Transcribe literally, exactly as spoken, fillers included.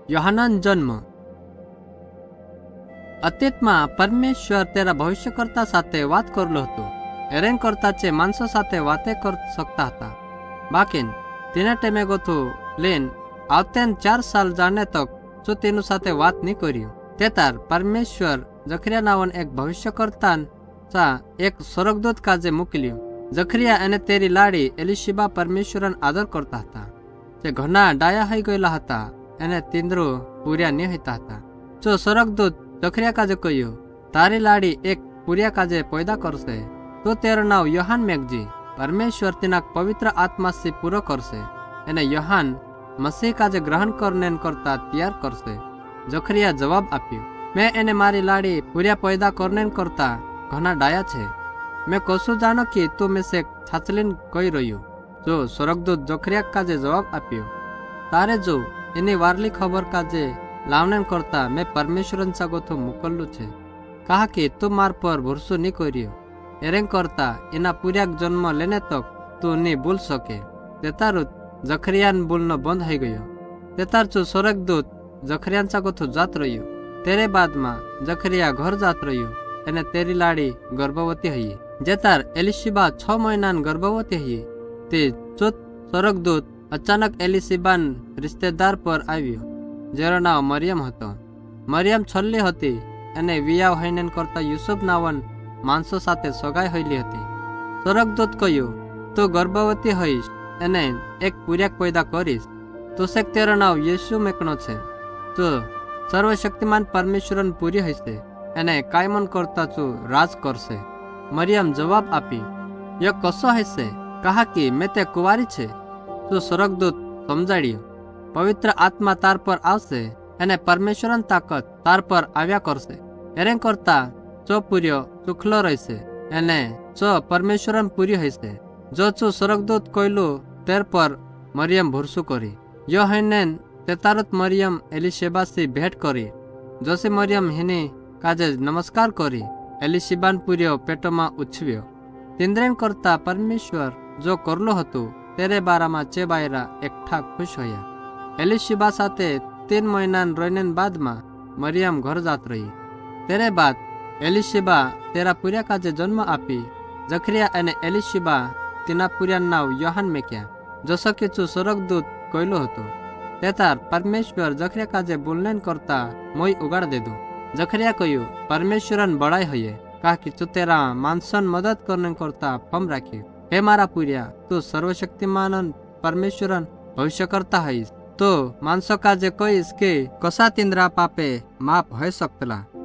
યોહાનન જન્મ। અતીતમાં પરમેશ્વર તેરા ભવિષ્યકર્તા સાથે વાત કરેલો હતો। એરેન કરતા છે માણસો સાથે વાતે કરી શકતા હતા। બાકીન તેના ટાઈમે ગોથું લેન આવતેન ચાર સાલ જાણે તક જો તેનું સાથે વાત નહીં કર્યું। તેતાર પરમેશ્વર જખરિયા નાવન એક ભવિષ્યકર્તા સા એક સ્વર્ગદૂત કાજે મોકલ્યું। જખરિયા અને તેરી લાડી એલિશબા પરમેશ્વરન આદર કરતા હતા। જે ઘણા ડાયા થઈ ગયેલા હતા એને તીંદ્રો પૂર્યા નહીં હતા હતા। જો સ્વર્ગદૂત જખરિયા કાજે કહ્યું તારી લાડી એક પૂર્યા કાજે પેદા કરશે તો તેરું નામ યોહાન મેકજી। પરમેશ્વર તેના પવિત્ર આત્માથી પૂરો કરશે અને યોહાન મસીહ કાજે ગ્રહણ કરને કરતા તૈયાર કરશે। જખરિયા જવાબ આપ્યો મેં એને મારી લાડી પૂર્યા પેદા કરને કરતા ઘણા ડાયા છે। મેં કશું જાણો કે તું મેં સે છાછલીન કહી રહ્યું। જો સ્વર્ગદૂત જખરિયા કાજે જવાબ આપ્યો તારે જો એની વારલી ખબર કાજે લાવને કરતા મેં પરમેશ્વરન સાગોથું મોકલ્યું છે। કહા કે તું માર પર ભરોસો નહીં કર્યો એરેંગ કરતા એના પૂર્યા જન્મ લેને તક તું નહીં ભૂલ શકે। તેતારું જખરિયાન ભૂલનો બંધ થઈ ગયો। તેતાર છું સ્વર્ગદૂત જખરિયાન સાગોથું જાત રહ્યું। તેરે બાદમાં જખરિયા ઘર જાત રહ્યું અને તેરી લાડી ગર્ભવતી હઈ। જેતાર એલિશબા છ મહિના ગર્ભવતી હઈ તે ચોથ સ્વર્ગદૂત અચાનક એલિશબાન રિશ્તેદાર પર આવ્યો જેનો નામ મરિયમ હતો। મરિયમ છલ્લી હતી અને વિયાવ હૈને કરતા યુસુફ નાવન માણસો સાથે સગાઈ હઈલી હતી। સ્વર્ગદૂત કહ્યું તું ગર્ભવતી હઈશ અને એક પૂર્યાક પેદા કરીશ તો શેક તેરો નામ યેસુ મેકણો છે। તો સર્વશક્તિમાન પરમેશ્વરન પૂરી હશે અને કાયમન કરતા તું રાજ કરશે। મરિયમ જવાબ આપી યો કશો હશે કહા કે મેં તે કુંવારી છે। તો સ્વર્ગદૂત સમજાડ્યો પવિત્ર આત્મા તાર પર આવશે અને પરમેશ્વરન તાકત તાર પર આવ્યા કરશે। એરે કરતા ચો પૂર્યો સુખલો રહેશે અને ચો પરમેશ્વરન પૂરી હશે। જો છું સ્વર્ગદૂત કોયલું તેર પર મરિયમ ભરસું કરી યો હૈનેન તેતારત મરિયમ એલિશબાથી ભેટ કરી। જોશે મરિયમ હિની કાજે નમસ્કાર કરી એલિશબાન પૂર્યો પેટોમાં ઉછવ્યો। તિંદ્રેન કરતા પરમેશ્વર જો કરલો હતું તેરે બારામાં ચે બાયરા એકઠા ખુશ હોયા। એલિશબા સાથે તીન મહિના રહીને બાદમાં મરિયમ ઘર જાત રહી। તેરે બાદ એલિશબા તેરા પૂર્યા કાજે જન્મ આપી। જખરિયા અને એલિશબા તેના પૂર્યા નાવ યોહાન મેક્યા જો શકે છું સ્વર્ગદૂત કોયલો હતો। તેતાર પરમેશ્વર જખરિયા કાજે બોલને કરતા મોય ઉગાડ દીધું। જખરિયા કહ્યું પરમેશ્વરન બળાઈ હૈયે કા કે તું તેરા માણસન મદદ કરને કરતા ફમ રાખ્યું। હે મારા પૂર્યા તું સર્વશક્તિમાન પરમેશ્વરન ભવિષ્ય કરતા હઈશ તો માણસો કાજે કહીશ કે કસા તિંદ્રા પાપે માપ હોય શકતલા।